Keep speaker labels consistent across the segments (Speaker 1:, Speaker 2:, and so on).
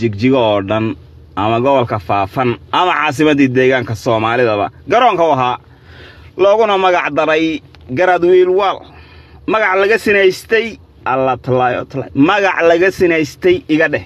Speaker 1: jigjiga oo dhan ama gobolka Faafan ama caasimadii deegaanka Soomaalida garoonka waxa looguna magac daray Garaad Wiilwaal magac laga sinaystay alla talaayo magac laga sinaystay iga dheh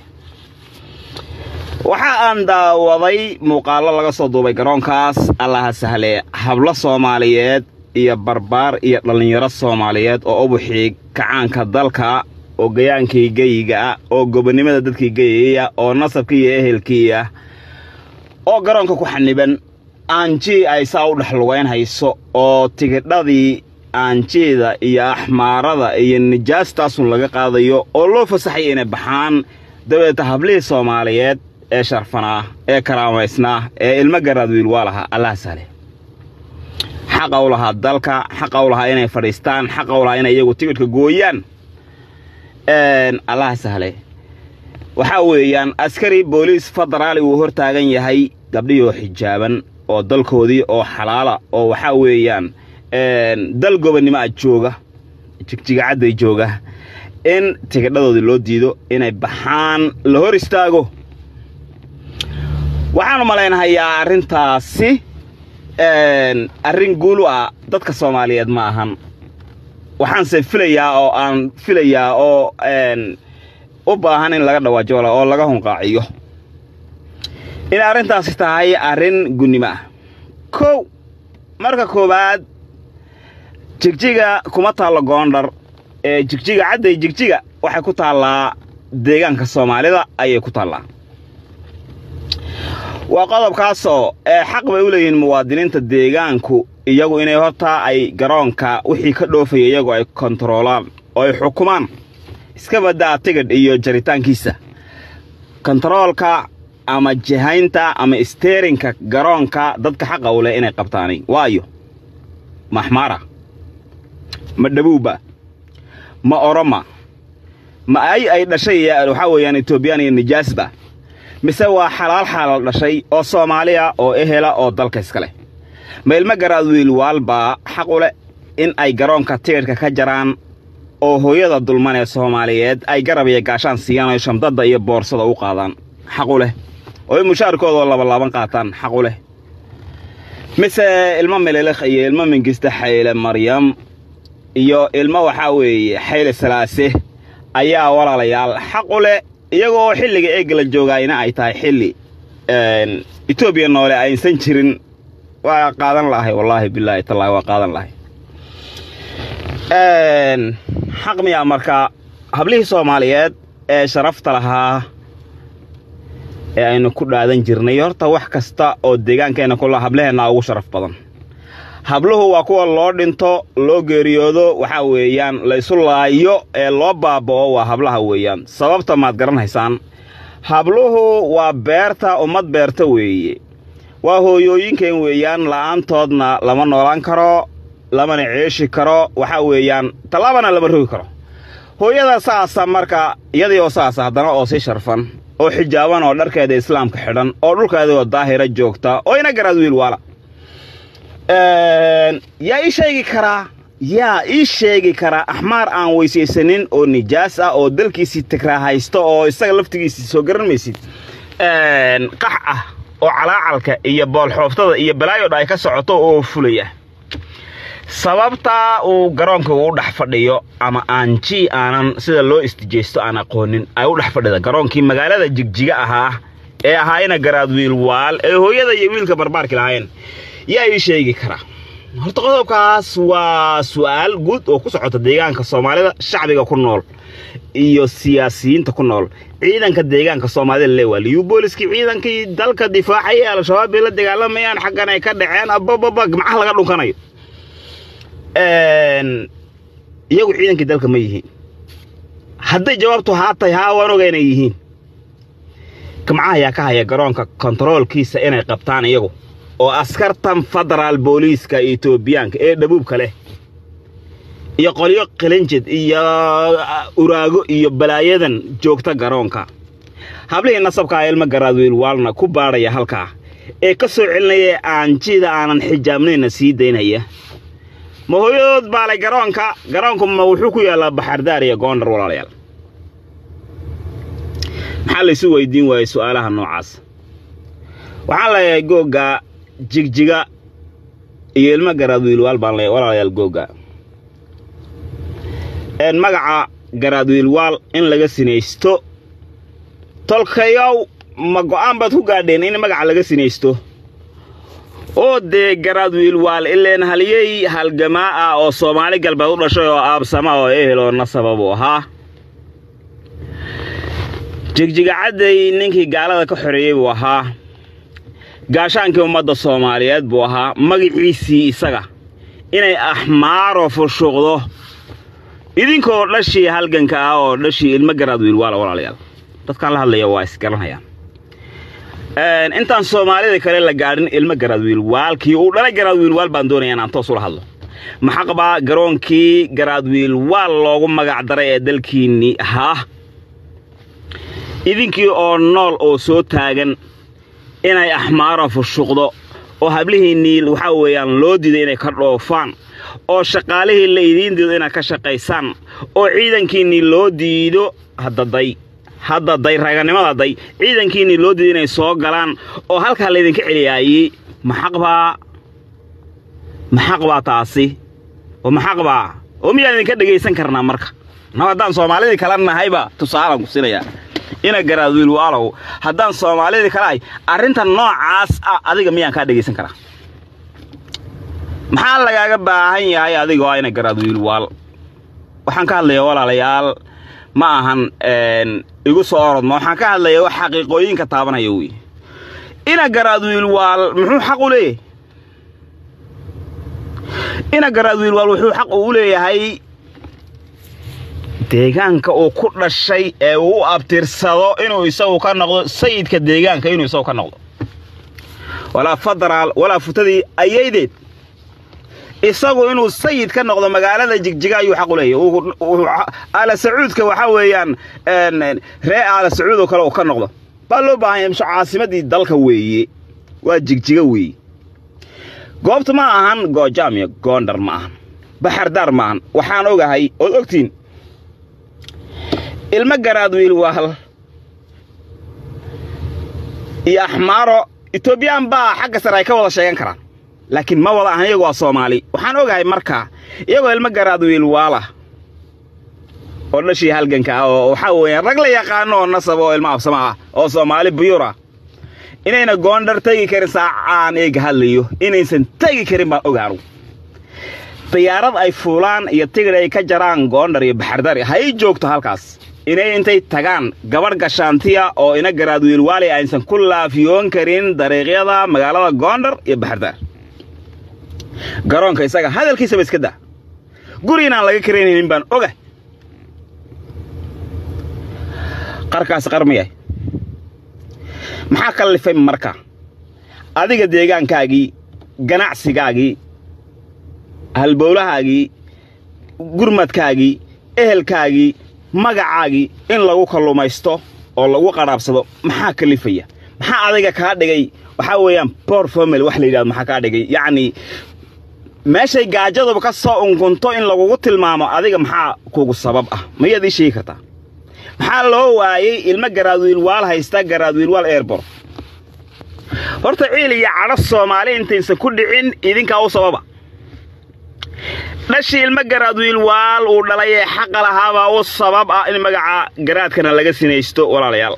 Speaker 1: waxa aan daawaday muuqaalo laga soo duubay garoonkaas allaha sahlay habla Soomaaliyeed iyo barbaar iyo dhalinyaro Soomaaliyeed oo ubuxii kacaanka dalka oo gayaankii gayiga oo gobonimada dadkii gayaya oo nasabkii iyo ehelkii oo garoonka ku xaniban aanji ay saa u dhaxlugayn hayso oo tigidhadii aanjida iyo axmaarada iyo nijaastaasun laga qaadayo oo loo fasaxay inay baxaan dawladda hablii Soomaaliyeed ee sharfanaa ee karaamaysnaa ee ilma Garaad Wiilwaal Allah sahlay xaqa u lahaa dalka xaqa u lahaa inay fadhiistaan xaqa u lahaa inay iyagu tigidhka gooyaan Allah sahlay waxa weeyaan askari booliis federaal uu hor taagan yahay gabdhiyo xijaaban oo dalkoodii oo xalaala oo waxa weeyaan dal gobonimo jooga jigjiga caday jooga in tigidhadoodii loo diido inay baxaan la hor istaago waxaan malaynayaa arintaasi arrin guul ah dadka Soomaaliyeed ma ahan waxaan se filayaa oo u baahan in laga dhawaajo oo laga hunqaaciyo in arintaasi tahay arrin gunnimo kow marka koobaad jigjiga kuma taalo Gondar ee jigjiga caday jigjiga waxay ku taalaa deegaanka Soomaalida ayay ku taalaa وقضب حق بيقولين موادين تديجان كو يجوا إنه هتا أي جرانكا وحي كدو في يجوا أي كنترولان أي حكومان إسكبدا تجد إيو جريتان كيسة كنترولكا أما جهينتا أما استيرينكا جرانكا ضدك حق ولا إنه قبطاني وايو محمارة مدبوبة ما أورما ما أي شيء يحاول يعني توبياني النجاسبة مسوا حلال لشيء أو Soomaaliya أو إهلا أو دالك إسكاله ما إلما Garaad Wiilwaal با حقوله إن أي جرانكا تيركا كجران أو هو يدا دولمان Soomaaliyeed أي جرب يجاشان سيان يشام ضد أي بورصة أو قادان حقوله أو مشاركة والله قاتان حقوله مثل إلما مللخ إلما من جست حيل مريم يو إلما وحاوي حيل ثلاثة أيها ولا ليال حقوله iyagoo xilliga eegla joogayna ay tahay xilli Ethiopia noole aysan jirin waa qaadan lahay wallahi billahi taala waa qaadan lahay xaq miya marka hablihii Soomaaliyeed ee sharafta lahaa ee aynu ku dhaadan jirnay horta wax kasta oo deegaankeena ku la hableena ugu sharaf badan habluhu waa kuwa loo dhinto loo geeriyoodo waxa weeyaan la isu laayo ee loo baaboo waa hablaha weeyaan sababta maad garanaysan habluhu waa beerta umad beerta weeye waa hooyooyinkeen weeyaan la'aantoodna lama noolaan karo lama ceeshi karo waxa weeyaan talaabana lama rogi karo hooyada saasa marka iyadii oo saasa hadana oo si sharfan oo xijaaban oo dharkeeda islaamka xidhan oo dhulkeeda oo daahira joogta oo ina Garaad Wiilwaal يا إيش شيء كرا أحمر عن ويسيسنين أو نجاسة أو دلكي ستكره هايستو أو استغلفتي سوغرن ميسيد قحة أو على علك يبال حفتة يبلايو دايكا سعطو أو فلية sababta uu garoonka u dhax fadhiyo ama aanji aanan sida loo istijeysto ana qoonin ay u dhax fadhida garoonkii magaalada jigjiga ahaa ee ahaayna Garaad Wiilwaal ee hooyada iyo wiilka barbaarka lahayn yaa ii sheegi kara horta qodobkaas waa su'aal guud oo ku socota deegaanka Soomaalida shacbiga ku nool iyo siyaasiyiinta ku nool ciidanka deegaanka Soomaalida leewaliyo booliskii ciidankii dalka difaacaya al-shabaab la dagaalamayaan xaqan ay ka dhaceen ababa gacmaha laga dhunkanayo iyagu ciidankii dalka ma yihiin hadday jawaabtu haatay haa waan ogeynay yihiin gacmaha ayaa ka haya garoonka controlkiisa inay qabtaan iyagu oo askartan federal booliska Ethioopiaanka ee dhabuubka leh iyo qoliyo qalinjid iyo uraago iyo balaayadan joogta garoonka hablihii nasabka ilma Garaad Wiilwaalna ku baaraya halka ee ka soo celinaya aanjida aanan xijaabnayna sii deynaya ma hooyad baalay garoonku ma wuxuu ku yaalaa Baxardaar iyo Gondar walaalayaal maxaa la isu weydiin waayay su'aalaha noocaas waxaan leeyahay googa jigjiga iyo ilma garaad wiilwaal baan leeyahay walaalayaal googa magaca garaad wiilwaal in laga sinaysto tolkayow ma go'aan baad ku gaadheen in magaca laga sinaysto oo dee garaad wiilwaal ileen haliyey halgamaa ah oo Soomaali galbeed u dhashay oo aabsama oo ehel oo nasabab u ahaa jigjiga caday ninkii gaalada ka xoreeyay buu ahaa gaashaankii ummadda Soomaaliyeed buu ahaa magaciisii isaga inay axmaaro fushuqdo idinkoo dhashii halganka ah oo dhashii ilma garaad wiilwaal walaalayaal dadkan la hadlaya waa isgaranayaan intaan Soomaalida kale la gaadhin ilma garaad wiilwaalkii uu dhalay garaad wiilwaal baan doonayaa inaan toos ula hadlo maxaqba garoonkii garaad wiilwaal loogu magac daray ee dalkiini ahaa idinkii oo nool oo soo taagan inay axmaaro fushuqdo oo hablihiinii waxa weeyaan loo diiday inay ka dhoofaan oo shaqaalihii la idiin diido inay ka shaqeysaan oo ciidankiinii loo diido haddaday raganimada day ciidankiinii loo diiday inay soo galaan oo halkaa la idinka celiyaayay maxaqba taasi oo maxaqba oo miyaan idinka dhageysan karnaa marka haddaan Soomaalida kala nahayba tusaalan ku sinaya ina garaad wiilwaalow haddaan Soomaalida kala ay arrinta noocaas ah adiga miyaan ka dhageysan karaa maxaa lagaaga baahan yahay adiga oo ina garaad wiilwaal waxaan ka hadlayaa walaalayaal ma ahan igu soo orodmo waxaan ka hadlayaa wax xaqiiqooyinka taabanaya weey ina garaad wiilwaal muxuu xaq u leeyahay ina garaad wiilwaal wuxuu xaq u leeyahay deegaanka oo ku dhashay ee uu abtirsado inuu isagu ka noqdo sayidka deegaanka inuu isagu ka noqdo wala fadral wala futadii ayaydeed isagu inuu sayid ka noqdo magaalada jigjiga ayuu xaq u leeyahay ala sacuudka waxa weeyaan ree ala sacuud oo kale oo ka noqdo baa loo baahan yahay caasimadii dalka weeye waa jigjiga weeye goobta ma ahan Goojaam iyo Gondar ma ahan Baxardar ma ahan waxaan ogahay oo ogtiin ilma garaad wiilwaal iyo axmaaro Ethiopian baa xagga sare ay ka wada sheegan karaan laakiin ma wada ahan iyagoo Soomaali waxaan ogahay marka iyagoo ilma garaad wiilwaal oo dhashii halganka oo waxa weeyaan rag la yaqaan oo nasab oo ilma afsama ah oo Soomaali buyura inayna Gondar tagi karin saacaan ee hadlayo inaysan tagi karin baan ogaaro diyaarad ay fuulaan iyo tigir ay ka jaraan Gondar iyo Baxardar hay joogto halkaas inay intay tagaan gabar gashaantiya oo ina garaad wiilwaal aysan ku laafiyoon karin dariiqyada magaalada Gondar iyo Baxardar garoonka isaga hadalkiisa iska daa guriina laga kareenin baan oga qarkaas qarmiyay maxaa kalifay marka adiga deegaankaagii ganacsigaagii halbowlahaagii gurmadkaagii ehelkaagii magacaagii in lagu kalluumaysto oo lagu qaraabsado maxaa kalifaya maxaa adiga ka dhigay waxa weeyaan poor family wax la yiraahdo maxaa ka dhigay yaani meeshay gaajadu ka soo unkunto in lagu tilmaamo adiga maxaa kugu sabab ah ma yadii sheegi kartaa maxaa loo waayay ilma garaad wiilwaal haysta garaad wiilwaal airport horta ciil iyo carab Soomaali intaysan ku dhicin idinka u sababa dhashii ilma garaad wiilwaal uu dhalay xaq lahaaba u sabab ah in magaca garaadkana laga sinaysto walaalayaal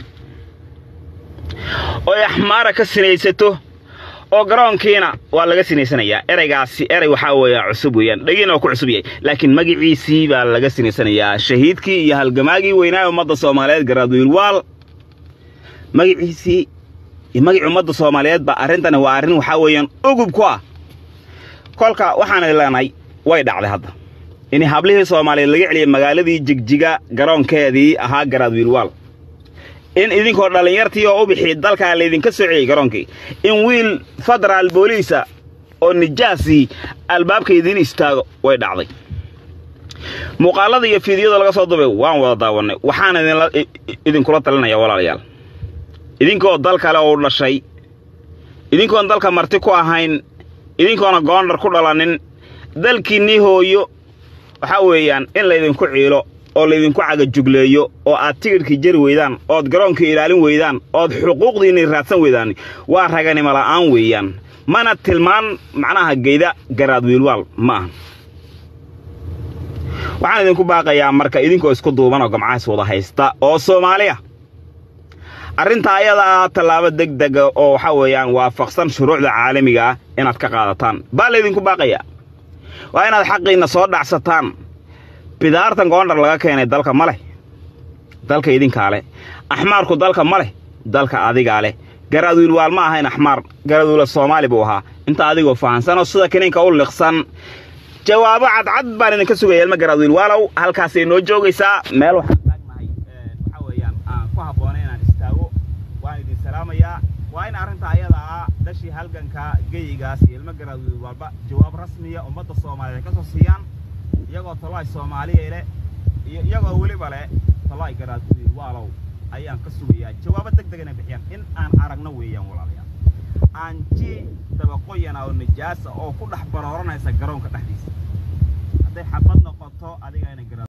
Speaker 1: oo axmaara ka sinaysato oo garoonkiina waa laga sinaysanayaa eraygaasi eray waxa weeyaa cusub weeyaan dhagina ku cusub yahay laakiin magaciisii baa laga sinaysanayaa shahiidkii iyo halgamaagii weynaa ummadda Soomaaliyeed garaad wiilwaal magaciisii iyo magaci ummadda Soomaaliyeed ba arrintan waa arrin waxa weeyaan ogub ku ah kolka waxaan ilaahnay way dhacday hadda in hablihii Soomaaliyeed laga celiyay magaaladii jigjiga garoonkeedii ahaa garaad wiilwaal in idinkoo dhalinyartii oo u bixi dalka la idinka soo celiyay garoonkii in wiil federal booliisa oo nijaasi albaabka idin istaago way dhacday muuqaalada iyo fiidiyada laga soo dubay waan wada daawanay waxaan idinkula talinaya walaalayaal idinkoo dalka kale oo dhashay idinkoon dalka marti ku ahayn idinkoona Gondar ku dhalanin dalkiinii hooyo waxa weeyaan in la idinku ciilo oo laydinku cagajugleeyo oo aad tigirkii jari weydaan ood garoonkii ilaalin weydaan ood xuquuqdiinii raadsan weydaan waa raganimo la'aan weeyaan mana tilmaan macnaha geyda garaad wiilwaal ma aha waxaan idinku baaqayaa marka idinkoo isku duuban oo gamcays wada haysta oo Soomaaliya arrinta ayada tallaabo degdeg oo waxa weeyaan waafaqsan shuruucda caalamiga ah inaad ka qaadataan baa idinku baaqayaa waa inaad xaqiina soo dhacsataan bidaartan goondar laga keenay dalka male dalka idinka leh axmaarku dalka male dalka adiga leh garaad wiilwaal ma ahayn axmaar garaad wiil Soomaali buu ahaa inta adigoo fahansan oo sida keenka u liqsan jawaabo cad baan idinka sugayay ilma garaad wiilwaalow halkaas ay noo joogaysaa meel waxaan taagnahay waxa weeyaan aan ku haboonay inaan istaago waan idin salaamayaa waa in arrinta ayada dashi halganka geeyigaas ilma garaad wiilwaalba jawaab rasmi ah ummadda Soomaaliyeed ka soo siiyaan iyagoo talay Soomaaliyeed iyagoo waliba leh talay garaad wiilwaalow ayaan ka sugayaa jawaabo degdeg ah bixiyaan in aan aragno weeyaan walaalayaal aan ji dabaqoyana oo nijaas oo ku dhax barooranaysa garoonka dhaxdiisa haday xabad noqoto adiga inay